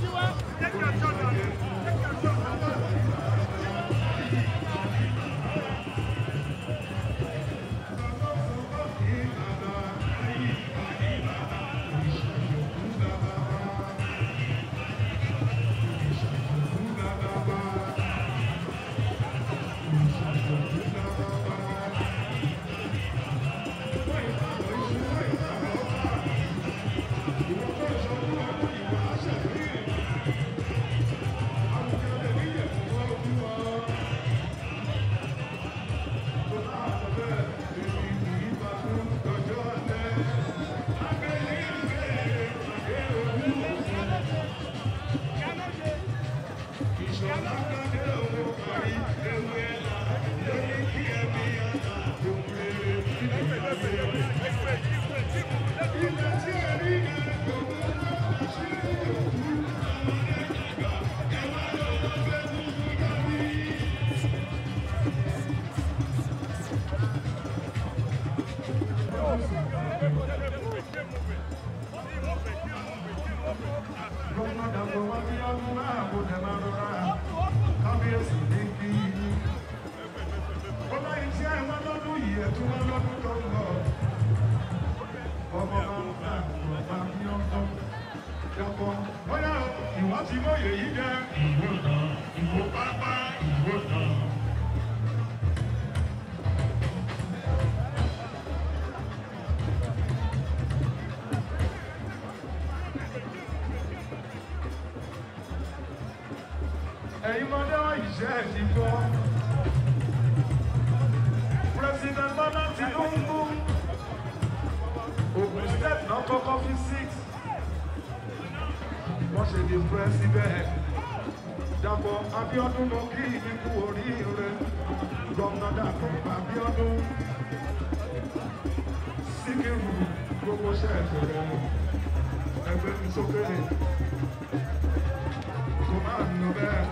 President Bola Tinubu, Ogun State náà kọ́kọ́ fi 6. Wọ́n ṣe di president. Dapo Abiodun ló kí ikú oríire. Gómìnà Dapo Abiodun. Síkírù gbogbo ṣẹ́ẹ̀tì rẹ̀. Ẹgbẹ́ mi sókè. Kò máa ń lọ bẹ́ẹ̀.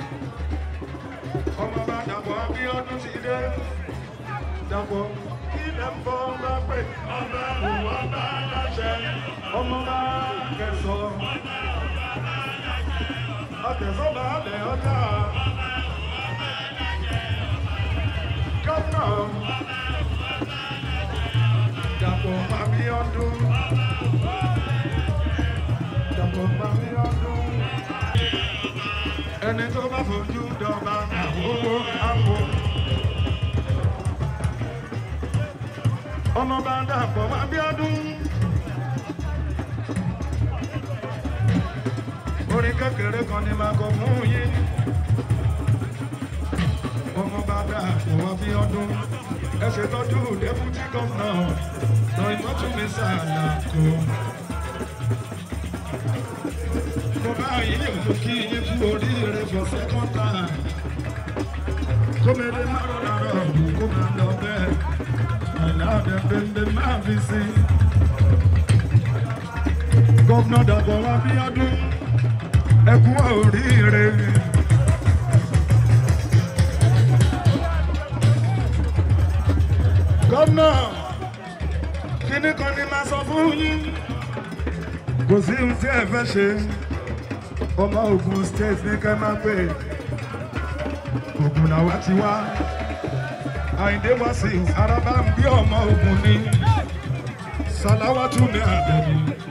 Ọmọ bá Dapo Abiodun ti dé. Dapo ilẹ̀ ń bọ́ bá pè. Ọba òwò bá láṣẹ. Ọmọ bá kẹsàn-án. Akẹsọ́ba alẹ̀ ọjà. Gómìnà Dapo Abiodun. Dapo Abiodun. Ẹni tó bá fojú dọ̀gba àwòwò àwò. Ọmọba Dapo Abiodun. Orin kékeré kan ni máa kọ fún yín. Ọmọba Dapo Abiodun. Ẹ ṣètọ́jú deputy governor. Lọ ìtọ́jú mi sàlàkó. Mo bá yín òkú kí yín kú oríire for second time. Kómìnrin máa rọra rọ̀bù kó máa lọ bẹ́ẹ̀. Àìlá ọ̀dẹ̀gbẹ̀ndẹ̀ máa fi sí. Governor Dapo Abiodun. Ẹ kú oríire. Gómìnà, kíní kan ni máa sọ fún yín. Kò sí ohun tí ẹ fẹ́ ṣe. Ọmọ Ogun State ní kẹ́ máa pè. Ogun làwa ti wá. Àyìndé Wasiu Araba ń bí ọmọ Ogun ní. Sàláwátù ní Àbẹ̀ní.